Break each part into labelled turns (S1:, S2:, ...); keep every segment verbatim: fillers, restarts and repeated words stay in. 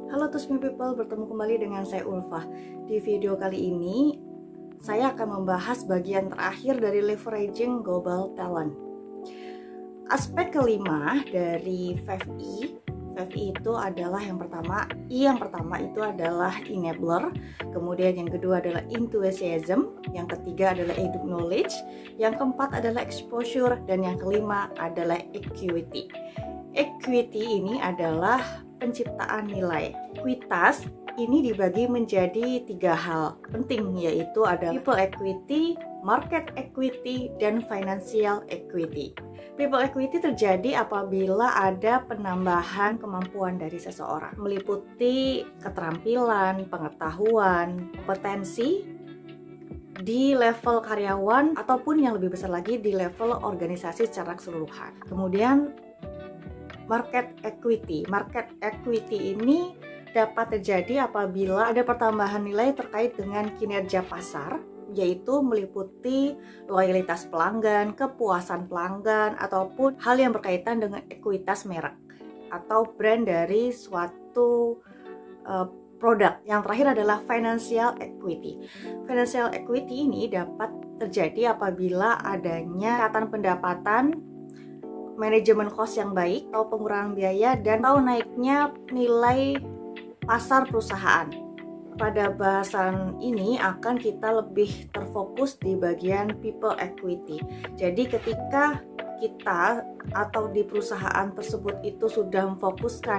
S1: Halo Tusmi People, bertemu kembali dengan saya Ulfa. Di video kali ini, saya akan membahas bagian terakhir dari leveraging global talent. Aspek kelima dari five E, five E itu adalah yang pertama, I yang pertama itu adalah enabler, kemudian yang kedua adalah enthusiasm, yang ketiga adalah edu knowledge, yang keempat adalah exposure, dan yang kelima adalah equity. Equity ini adalah penciptaan nilai. Ekuitas ini dibagi menjadi tiga hal penting, yaitu ada people equity, market equity, dan financial equity. People equity terjadi apabila ada penambahan kemampuan dari seseorang, meliputi keterampilan, pengetahuan, kompetensi di level karyawan ataupun yang lebih besar lagi di level organisasi secara keseluruhan. Kemudian market equity. Market equity ini dapat terjadi apabila ada pertambahan nilai terkait dengan kinerja pasar, yaitu meliputi loyalitas pelanggan, kepuasan pelanggan, ataupun hal yang berkaitan dengan ekuitas merek atau brand dari suatu uh, produk. Yang terakhir adalah financial equity. Financial equity ini dapat terjadi apabila adanya peningkatan pendapatan, manajemen cost yang baik, atau pengurangan biaya, dan atau naiknya nilai pasar perusahaan. Pada bahasan ini akan kita lebih terfokus di bagian people equity. Jadi ketika kita atau di perusahaan tersebut itu sudah memfokuskan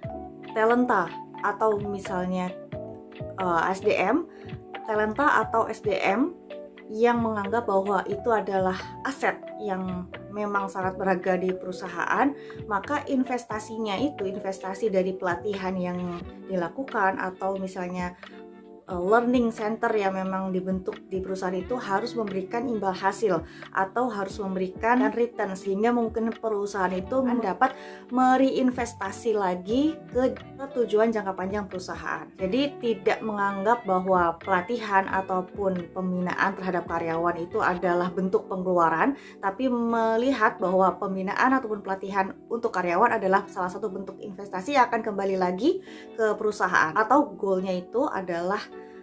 S1: talenta atau misalnya uh, S D M, talenta atau S D M yang menganggap bahwa itu adalah aset yang memang sangat berharga di perusahaan, maka investasinya itu, investasi dari pelatihan yang dilakukan atau misalnya uh, learning center yang memang dibentuk di perusahaan itu harus memberikan imbal hasil atau harus memberikan return, sehingga mungkin perusahaan itu dapat mereinvestasi lagi ke tujuan jangka panjang perusahaan. Jadi tidak menganggap bahwa pelatihan ataupun pembinaan terhadap karyawan itu adalah bentuk pengeluaran, tapi melihat bahwa pembinaan ataupun pelatihan untuk karyawan adalah salah satu bentuk investasi yang akan kembali lagi ke perusahaan, atau goalnya itu adalah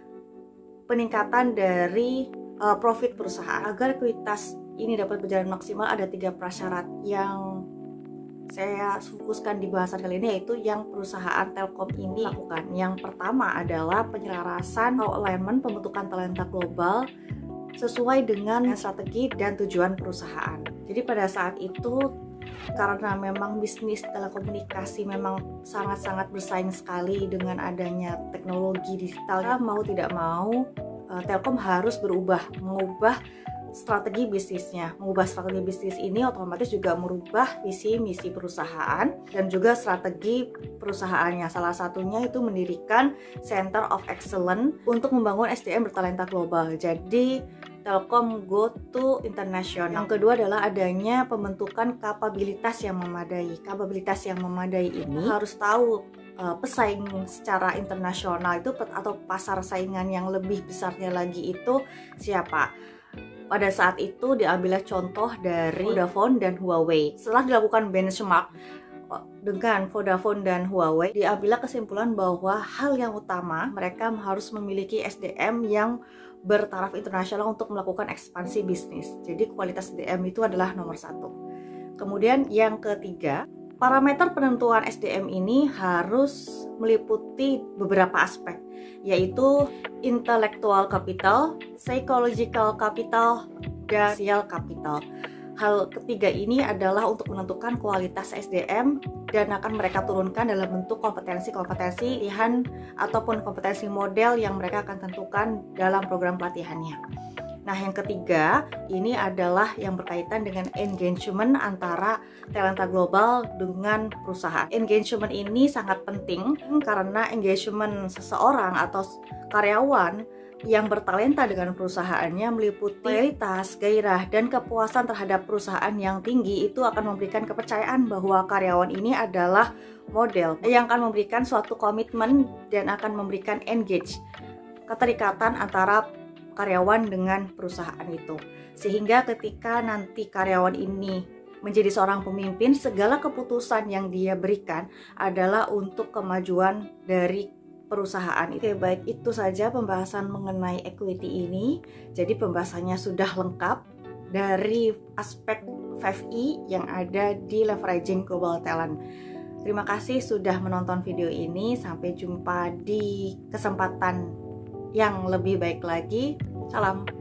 S1: peningkatan dari uh, profit perusahaan. Agar ekuitas ini dapat berjalan maksimal, ada tiga prasyarat yang saya fokuskan di bahasan kali ini, yaitu yang perusahaan Telkom ini lakukan. Yang pertama adalah penyelarasan atau alignment pembentukan talenta global sesuai dengan strategi dan tujuan perusahaan. Jadi pada saat itu, karena memang bisnis telekomunikasi memang sangat-sangat bersaing sekali dengan adanya teknologi digital, ya, mau tidak mau Telkom harus berubah, mengubah strategi bisnisnya. Mengubah strategi bisnis ini otomatis juga merubah visi misi perusahaan dan juga strategi perusahaannya. Salah satunya itu mendirikan Center of Excellence untuk membangun S D M bertalenta global. Jadi Telkom go to international. Yang kedua adalah adanya pembentukan kapabilitas yang memadai. Kapabilitas yang memadai ini harus tahu uh, pesaing secara internasional itu atau pasar saingan yang lebih besarnya lagi itu siapa. Pada saat itu diambillah contoh dari Vodafone dan Huawei. Setelah dilakukan benchmark dengan Vodafone dan Huawei, diambillah kesimpulan bahwa hal yang utama mereka harus memiliki S D M yang bertaraf internasional untuk melakukan ekspansi bisnis. Jadi kualitas S D M itu adalah nomor satu. Kemudian yang ketiga, parameter penentuan S D M ini harus meliputi beberapa aspek, yaitu intellectual capital, psychological capital, dan social capital. Hal ketiga ini adalah untuk menentukan kualitas S D M dan akan mereka turunkan dalam bentuk kompetensi-kompetensi pilihan ataupun kompetensi model yang mereka akan tentukan dalam program pelatihannya. Nah, yang ketiga ini adalah yang berkaitan dengan engagement antara talenta global dengan perusahaan. Engagement ini sangat penting karena engagement seseorang atau karyawan yang bertalenta dengan perusahaannya meliputi loyalitas, gairah, dan kepuasan terhadap perusahaan yang tinggi. Itu akan memberikan kepercayaan bahwa karyawan ini adalah model yang akan memberikan suatu komitmen dan akan memberikan engage, keterikatan antara karyawan dengan perusahaan itu. Sehingga ketika nanti karyawan ini menjadi seorang pemimpin, segala keputusan yang dia berikan adalah untuk kemajuan dari perusahaan. Oke, baik, itu saja pembahasan mengenai equity ini. Jadi pembahasannya sudah lengkap dari aspek lima E yang ada di Leveraging Global Talent. Terima kasih sudah menonton video ini. Sampai jumpa di kesempatan yang lebih baik lagi. Salam.